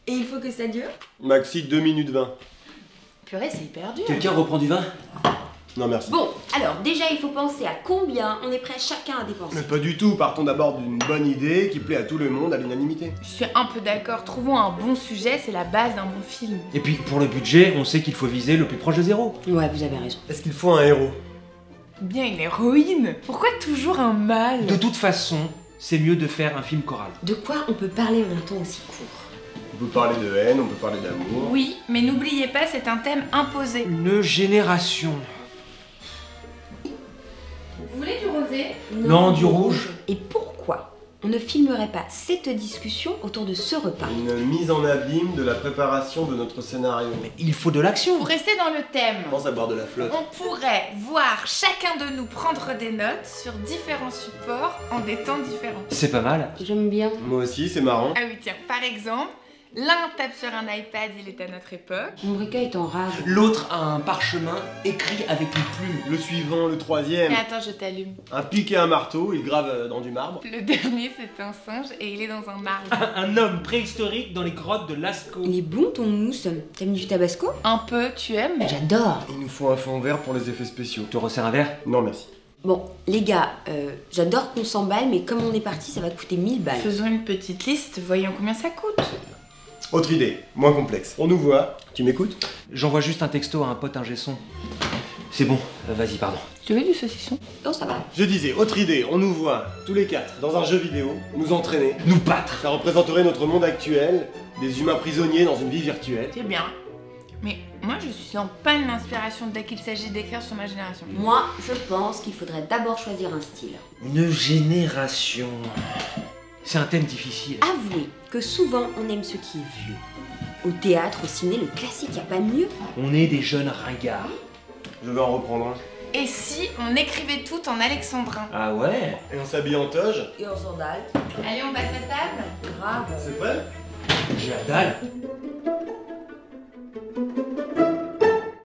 Et il faut que ça dure? Maxi 2 minutes 20. Purée, c'est hyper dur. Quelqu'un reprend du vin? Non merci. Bon, alors déjà il faut penser à combien on est prêt chacun à dépenser. Mais pas du tout, partons d'abord d'une bonne idée qui plaît à tout le monde à l'unanimité. Je suis un peu d'accord, trouvons un bon sujet, c'est la base d'un bon film. Et puis pour le budget, on sait qu'il faut viser le plus proche de zéro. Ouais, vous avez raison. Est-ce qu'il faut un héros? Bien une héroïne. Pourquoi toujours un mâle? De toute façon, c'est mieux de faire un film choral. De quoi on peut parler en un temps aussi court? On peut parler de haine, on peut parler d'amour. Oui, mais n'oubliez pas, c'est un thème imposé. Une génération. Vous voulez du rosé? Non, du rouge. Et pourquoi on ne filmerait pas cette discussion autour de ce repas? Une mise en abîme de la préparation de notre scénario. Mais il faut de l'action. Pour rester dans le thème, Pense à boire de la flotte. on pourrait voir chacun de nous prendre des notes sur différents supports en des temps différents. C'est pas mal. J'aime bien. Moi aussi, c'est marrant. Ah oui, tiens, par exemple, l'un tape sur un iPad, il est à notre époque. Mon Rika est en rage. L'autre a un parchemin écrit avec une plume. Le suivant, le troisième. Mais attends, je t'allume. Un pic et un marteau, il grave dans du marbre. Le dernier, c'est un singe et il est dans un marbre. Un homme préhistorique dans les grottes de Lascaux. Il est bon ton mousse. T'aimes du tabasco? Un peu, tu aimes? J'adore. Il nous faut un fond vert pour les effets spéciaux. Tu te resserres un verre? Non merci. Bon, les gars, j'adore qu'on s'emballe, mais comme on est parti, ça va coûter 1000 balles. Faisons une petite liste, voyons combien ça coûte. Autre idée, moins complexe. On nous voit, tu m'écoutes? J'envoie juste un texto à un pote ingé son. C'est bon, vas-y, pardon. Tu veux du saucisson? Oh, ça va. Je disais, autre idée, on nous voit, tous les quatre, dans un jeu vidéo, nous entraîner. Nous battre. Ça représenterait notre monde actuel, des humains prisonniers dans une vie virtuelle. C'est bien. Mais moi, je suis en panne d'inspiration dès qu'il s'agit d'écrire sur ma génération. Moi, je pense qu'il faudrait d'abord choisir un style. Une génération. C'est un thème difficile. Avouez que souvent, on aime ce qui est vieux. Au théâtre, au ciné, le classique, y a pas mieux. On est des jeunes ringards. Je vais en reprendre un. Et si on écrivait tout en alexandrin? Ah ouais? Et on s'habille en toge. Et en sandales. Allez, on passe à table? Grave. C'est prêt? J'ai la dalle.